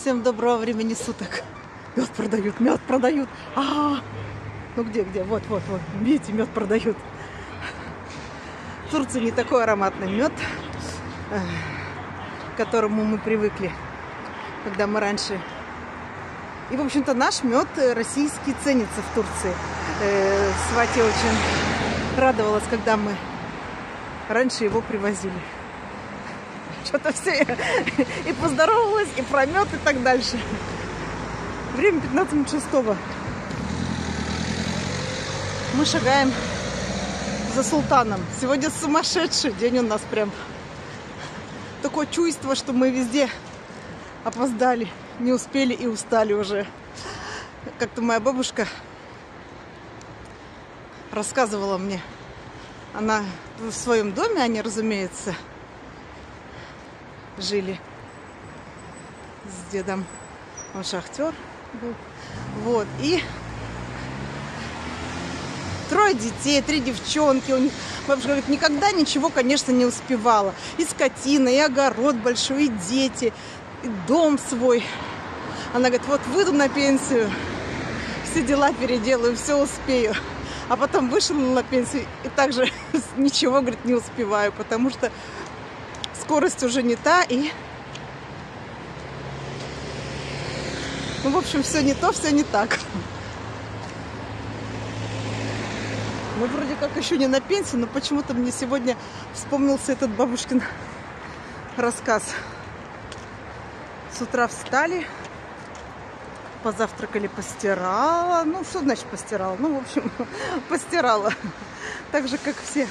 Всем доброго времени суток. Мед продают, мед продают. Ну где? Вот. Видите, мед продают. В Турции не такой ароматный мед, к которому мы привыкли, когда мы раньше. И, в общем-то, наш мед российский ценится в Турции. Сватья очень радовалась, когда мы раньше его привозили. Что-то все и поздоровалась, и про мед, и так дальше. Время 15 минут 6. Мы шагаем за султаном. Сегодня сумасшедший день у нас прям. Такое чувство, что мы везде опоздали, не успели и устали уже. Как-то моя бабушка рассказывала мне. Она в своем доме, они, разумеется, жили с дедом. Он шахтер был. Вот. И 3 детей, 3 девчонки. Бабушка говорит, никогда ничего, конечно, не успевала. И скотина, и огород большой, и дети, и дом свой. Она говорит, вот выйду на пенсию, все дела переделаю, все успею. А потом вышла на пенсию и также ничего, говорит, не успеваю, потому что скорость уже не та, и... Ну, в общем, все не то, все не так. Мы вроде как еще не на пенсии, но почему-то мне сегодня вспомнился этот бабушкин рассказ. С утра встали, позавтракали, постирала. Ну, что значит постирала? Ну, в общем, постирала. Так же, как все.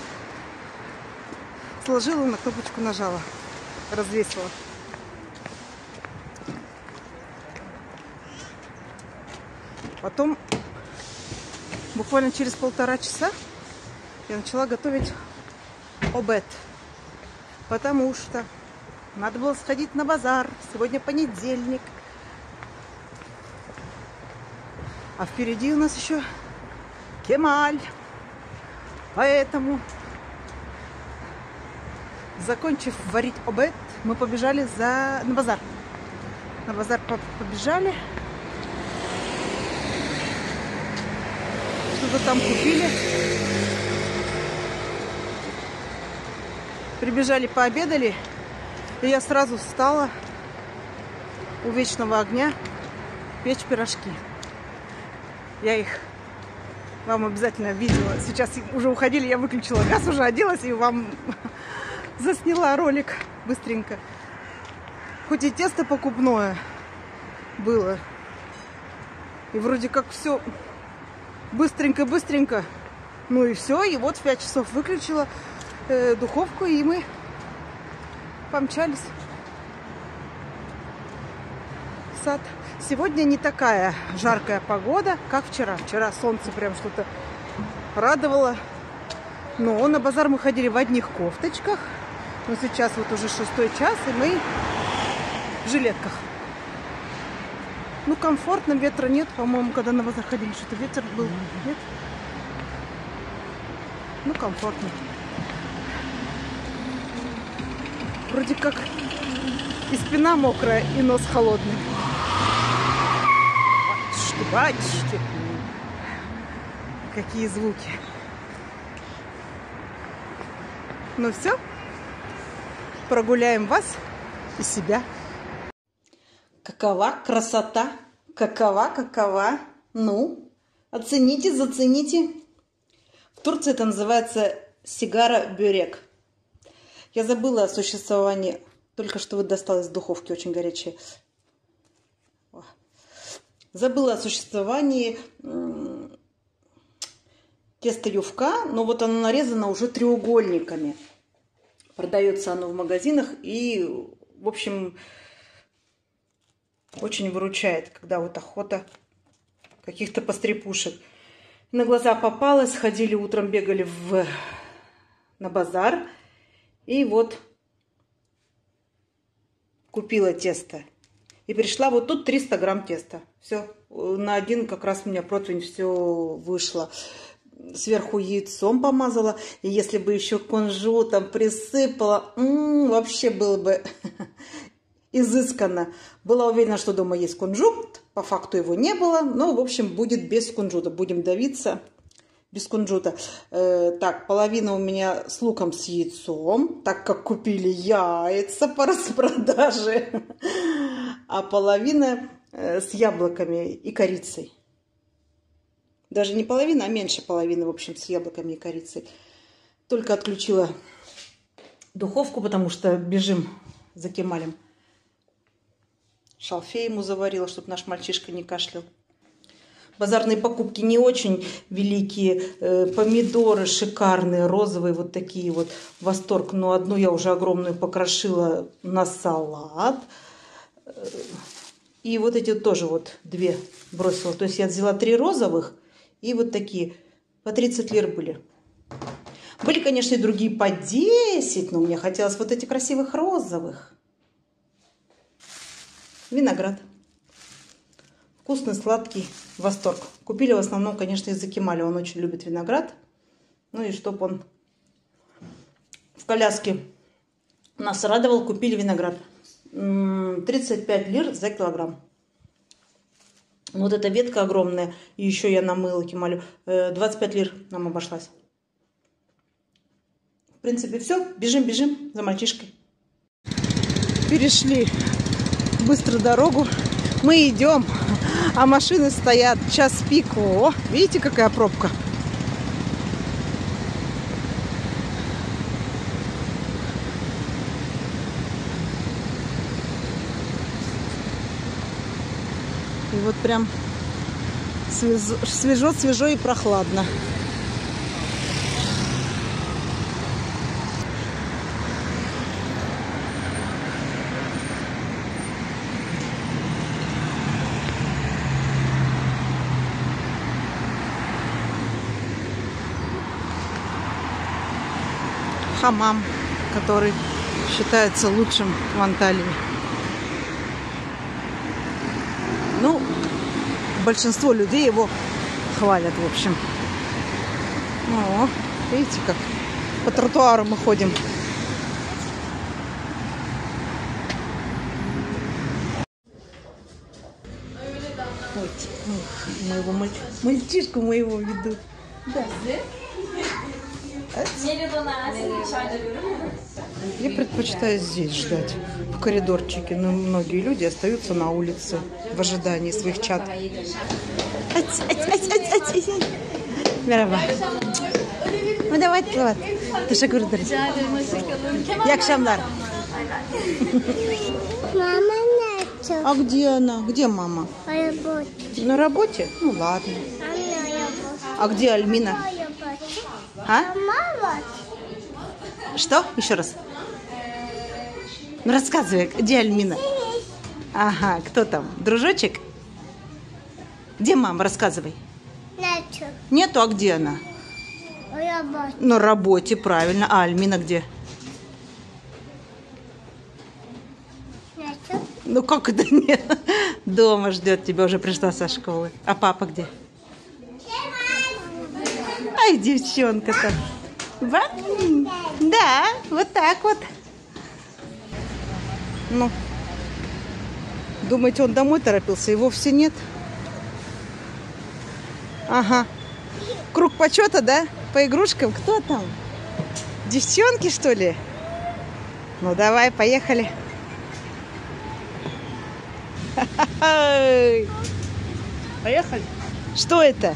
Сложила, на кнопочку нажала. Развесила. Потом, буквально через 1,5 часа, я начала готовить обед. Потому что надо было сходить на базар. Сегодня понедельник. А впереди у нас еще Кемаль. Поэтому, закончив варить обед, мы побежали на базар. На базар побежали. Что-то там купили. Прибежали, пообедали. И я сразу встала у вечного огня печь пирожки. Я их вам обязательно видела. Сейчас уже уходили, я выключила газ, уже оделась и вам засняла ролик быстренько. Хоть и тесто покупное было. И вроде как все быстренько. Ну и все. И вот в 5 часов выключила духовку, и мы помчались в сад. Сегодня не такая жаркая погода, как вчера. Вчера солнце прям что-то радовало. Но на базар мы ходили в одних кофточках. Но сейчас вот уже 6 час, и мы в жилетках. Ну, комфортно, ветра нет. По-моему, когда на базар ходили, что-то ветер был. Нет? Ну, комфортно. Вроде как и спина мокрая, и нос холодный. Батюшки, какие звуки. Ну все, прогуляем вас и себя. Какова красота, какова. Ну, оцените, зацените. В Турции это называется сигара бюрек. Я забыла о существовании, только что вот достала из духовки, очень горячая. Забыла о существовании теста юфка, но вот оно нарезано уже треугольниками. Продается оно в магазинах и, в общем, очень выручает, когда вот охота каких-то пострепушек. На глаза попалась, ходили утром, бегали на базар, и вот купила тесто. И пришла, вот тут 300 грамм теста. Все, на один как раз у меня противень все вышло. Сверху яйцом помазала. И если бы еще кунжутом присыпала, вообще было бы изысканно. Была уверена, что дома есть кунжут. По факту его не было. Но, в общем, будет без кунжута. Будем давиться без кунжута. Так, половина у меня с луком с яйцом, так как купили яйца по распродаже. А половина с яблоками и корицей. Даже не половина, а меньше половины, в общем, с яблоками и корицей. Только отключила духовку, потому что бежим за Кемалем. Шалфей ему заварила, чтобы наш мальчишка не кашлял. Базарные покупки не очень великие. Помидоры шикарные, розовые, вот такие вот. Восторг. Но одну я уже огромную покрошила на салат. И вот эти тоже вот две бросила. То есть я взяла 3 розовых и вот такие. По 30 лир были. Были, конечно, и другие по 10, но мне хотелось вот этих красивых розовых. Виноград. Вкусный, сладкий, восторг. Купили в основном, конечно, из-за Кемаля. Он очень любит виноград. Ну и чтоб он в коляске нас радовал, купили виноград. 35 лир за килограмм. Вот эта ветка огромная. И еще я намыла Кемалю. 25 лир нам обошлась. В принципе, все. Бежим за мальчишкой. Перешли быстро дорогу. Мы идем, а машины стоят. Час пик. О, видите, какая пробка? И вот прям свежо и прохладно. Хамам, который считается лучшим в Анталии. Ну, большинство людей его хвалят, в общем. О, видите, как по тротуару мы ходим. Ой, моего мальчишку моего ведут. Да. Я предпочитаю здесь ждать, в коридорчике, но многие люди остаются на улице в ожидании своих чат. Merhaba. Давайте, teşekkür ederiz. İyi akşamlar. Мама нету. А где она? Где мама? На работе. На работе? Ну ладно. А где Альмина? А? Мама. Что? Еще раз. Ну рассказывай, где Альмина? Ага, кто там? Дружочек? Где мама? Рассказывай. Нету. Нету, а где она? На работе. На работе, правильно. А Альмина где? Нету. Ну как это нет? Дома ждет тебя, уже пришла со школы. А папа где? Ай, девчонка-то. Да, вот так вот. Ну, думаете, он домой торопился? И вовсе нет. Ага. Круг почета, да? По игрушкам. Кто там? Девчонки, что ли? Ну, давай, поехали. Поехали. Что это?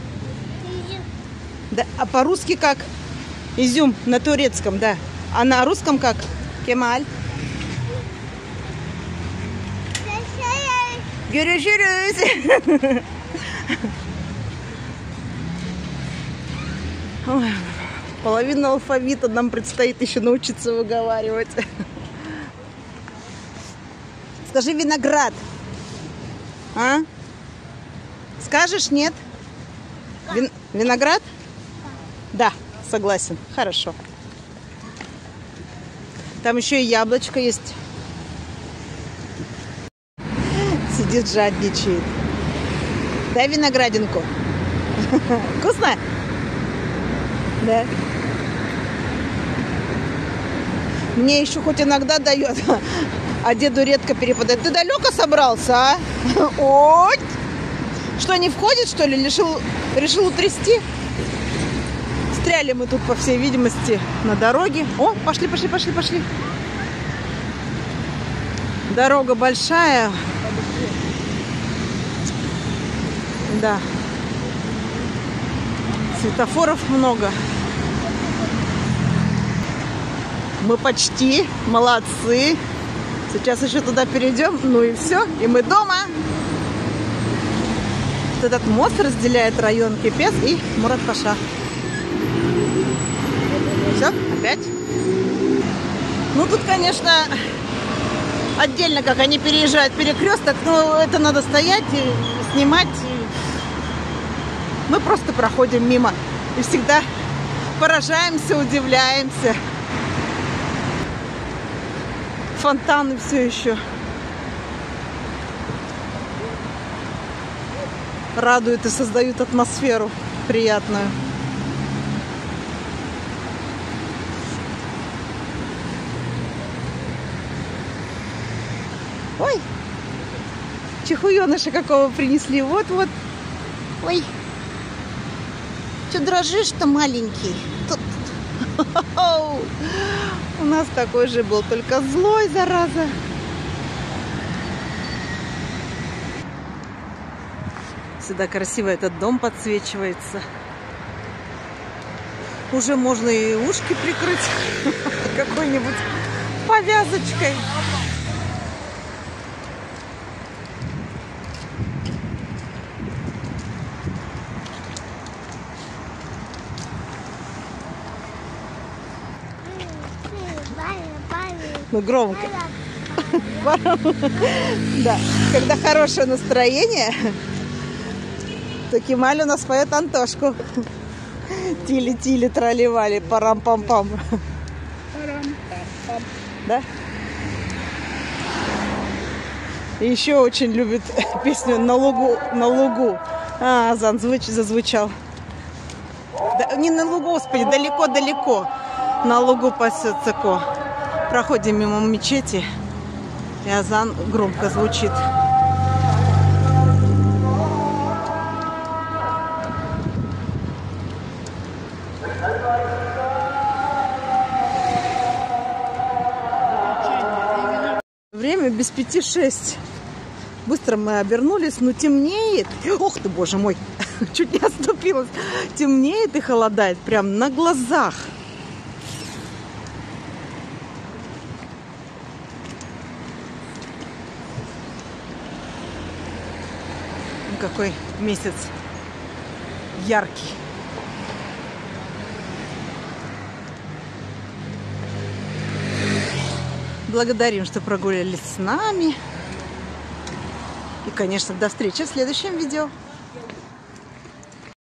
Да, а по-русски как? Изюм на турецком, да. А на русском как? Кемаль. Görüşürüz. Ой, половину алфавита нам предстоит еще научиться выговаривать. Скажи виноград. А? Скажешь нет? Виноград? Да, согласен. Хорошо. Там еще и яблочко есть. Сидит, жадничает. Дай виноградинку. Вкусно? Да. Мне еще хоть иногда дает, А деду редко перепадает. Ты далеко собрался, а? Ой! Что, не входит, что ли? Решил утрясти? Встряли мы тут, по всей видимости, на дороге. О, пошли. Дорога большая. Да. Светофоров много. Мы почти молодцы. Сейчас еще туда перейдем. Ну и все. И мы дома. Вот этот мост разделяет район Кепес и Мурат-Паша. Все, опять. Ну тут, конечно, отдельно, как они переезжают перекресток, но это надо стоять и снимать. Мы просто проходим мимо и всегда поражаемся, удивляемся. Фонтаны все еще радуют и создают атмосферу приятную. Ой, чихуеныша какого принесли. Вот. Ой, что дрожишь-то, маленький? Тут. У нас такой же был, только злой, зараза. Сюда красиво этот дом подсвечивается. Уже можно и ушки прикрыть какой-нибудь повязочкой. Ну, громко. Да. Когда хорошее настроение, то Кемаль у нас поет Антошку. Тили-тили, тролливали, парам-пам-пам. Да? И еще очень любит песню «На лугу». А, азан зазвучал. Да, не на лугу, господи, далеко-далеко. На лугу пасется ко. Проходим мимо мечети, и азан громко звучит. Время без 5:06. Быстро мы обернулись, но темнеет. Ох ты, боже мой, чуть не оступилась. Темнеет и холодает прям на глазах. Какой месяц яркий. Благодарим, что прогулялись с нами. И, конечно, до встречи в следующем видео.